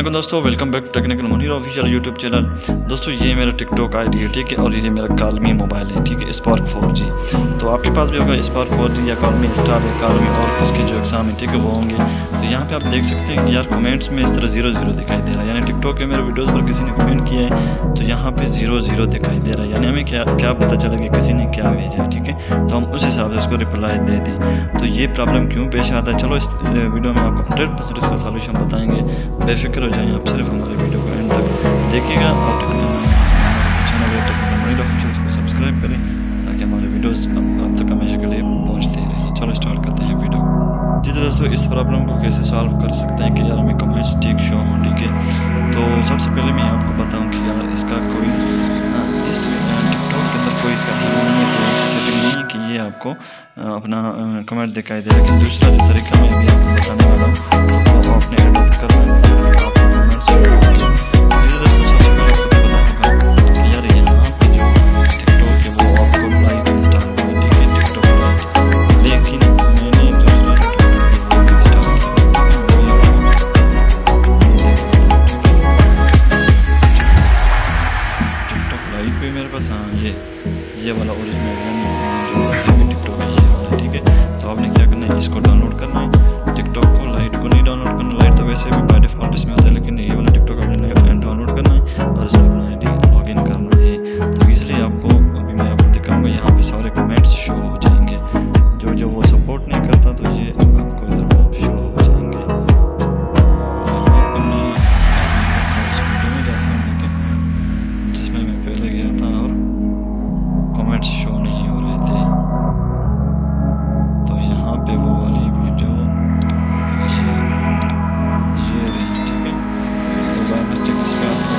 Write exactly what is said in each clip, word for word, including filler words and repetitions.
वालेकुम दोस्तों, welcome back to technical Munir official YouTube channel. दोस्तों ये मेरा टिकटॉक आईडी है, ठीक है, और ये मेरा कालमी मोबाइल है, ठीक है, स्पार्क फोर जी। तो आपके पास भी होगा स्पार्क फोर जी या कालमी स्टार या कालमी और इसके जो एग्जाम है, ठीक है, वो होंगे। तो यहाँ पे आप देख सकते हैं कि यार कमेंट्स में इस तरह जीरो जीरो दिखाई दे रहा है, यानी टिकटॉक के मेरे वीडियोज़ पर किसी ने कमेंट किया है तो यहाँ पे जीरो जीरो दिखाई दे रहा है, यानी हमें क्या क्या पता चलेगा किसी ने क्या भेजा है, ठीक है। तो हम उस हिसाब से उसको रिप्लाई दे दी। तो ये प्रॉब्लम क्यों पेश आता है, चलो इस वीडियो में आपको हंड्रेड परसेंट इसका सोल्यूशन बताएंगे। बेफिक्र हो जाएं आप, सिर्फ हमारे वीडियो को एंड तक देखिएगा और चैनल टेक्निकल मुनीर ऑफिशियल इसको सब्सक्राइब करें ताकि हमारे वीडियोस आप तक हमेशा के लिए पहुंचते रहें। चलो स्टार्ट करते हैं वीडियो। जी तो दोस्तों, इस प्रॉब्लम को कैसे सॉल्व कर सकते हैं कि यार हमें कमेंट्स ठीक शो हों, ठीक है। तो सबसे पहले मैं आपको बताऊँ कि यार इसका कोई आ, इस टिकटॉक के अंदर कोई इसका नहीं है, कोई ऐसी सेटिंग नहीं है कि ये आपको आ, अपना कमेंट दिखाई दे। लेकिन दूसरा जो तरीका मैं अभी आपको बताने वाला हूँ तो आपने एडोप्ट करना है। मेरे पास हाँ ये ये वाला ओरिजिनल जो टिकटॉक है ये वाला, ठीक है। तो आपने क्या करना है, इसको डाउनलोड करना है। टिकटॉक को लाइट को नहीं डाउनलोड करना, लाइट तो वैसे भी बाय डिफ़ॉल्ट इसमें होता है, लेकिन ये वाला टिकटॉक आपने डाउनलोड करना है और इसमें अपना आई डी लॉग इन करना है। तो इसलिए आपको अभी मैं आपको दिखाऊंगा, यहाँ पे सारे कमेंट्स शो हो जाएंगे। जो जो वो सपोर्ट नहीं करता तो ये आपको इधर वो शो हो जाएंगे। जिसमें मैं पहले गया था और कमेंट्स शो नहीं हो रहे थे, तो यहाँ पे वो वाली वीडियो ये ये रही, ठीक है। तो बाय मिस्टेक इस पे आपको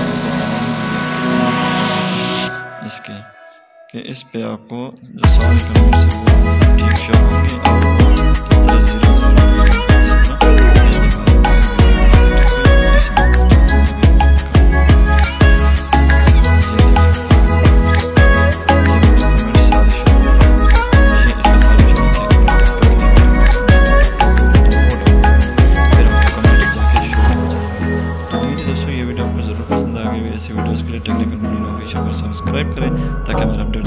इसके कि इस पे आपको जो सारे कमेंट्स है वो ठीक शो होंगे और इस तरह जीरो ऐसी वीडियोस के लिए टेक्निकल मुनीर ऑफिशियल को सब्सक्राइब करें ताकि हमारे अपडेट